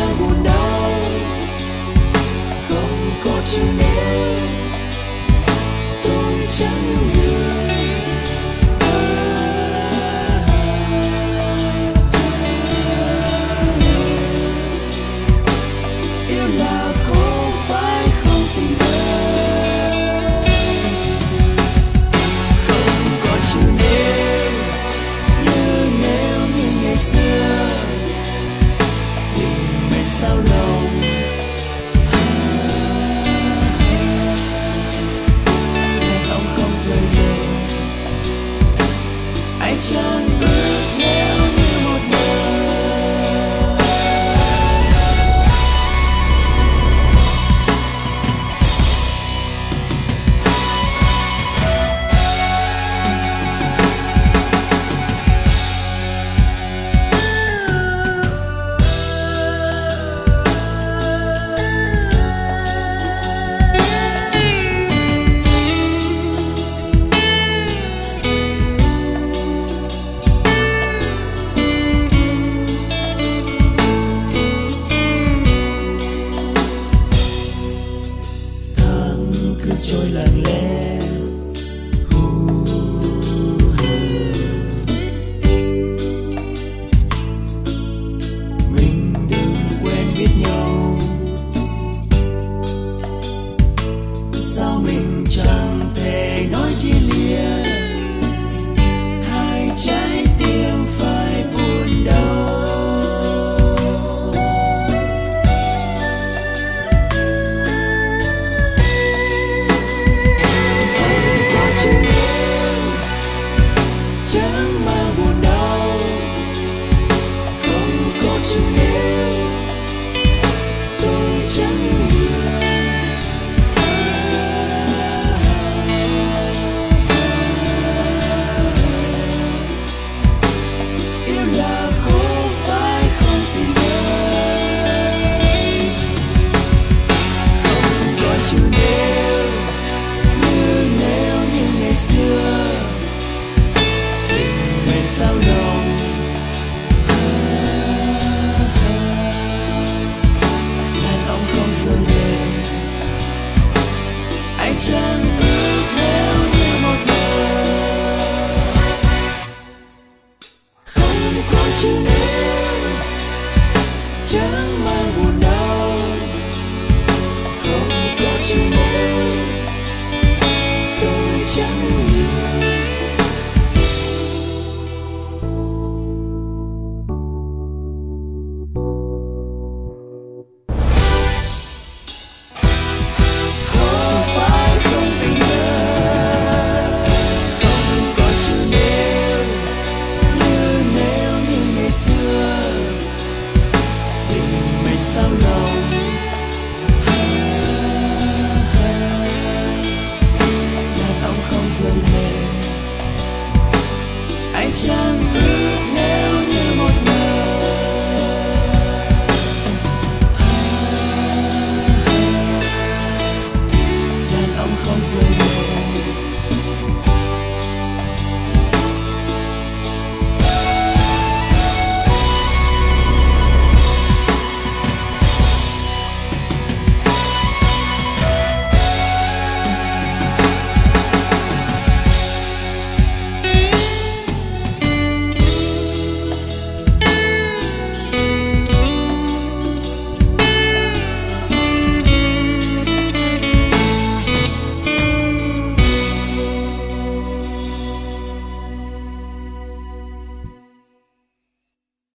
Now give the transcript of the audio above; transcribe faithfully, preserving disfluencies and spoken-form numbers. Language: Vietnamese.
mang buồn đau, không có chữ nếu tôi chẳng yêu người. Yêu là khổ phải không tình ơi, không có chữ nếu như nếu như ngày xưa tình mệt sao lòng. Đèn bóng không rơi lệ, anh chẳng ước nếu như một lời. Cứ trôi lặng lẽ, hù hờ. Mình đừng quen biết nhau, sao mình chẳng thể nói chia lìa, hai trái tim phải buồn đau. Chẳng mang buồn đau, không có chữ nếu tôi chẳng yêu người. Yêu là khổ phải không tình ơi, không có chữ nếu như nếu như ngày xưa sao lòng. Đàn ông không rơi lệ, anh chẳng ước nếu như một lời. Không có chữ nếu chẳng mang buồn đau, không có chữ nếu tôi chẳng yêu.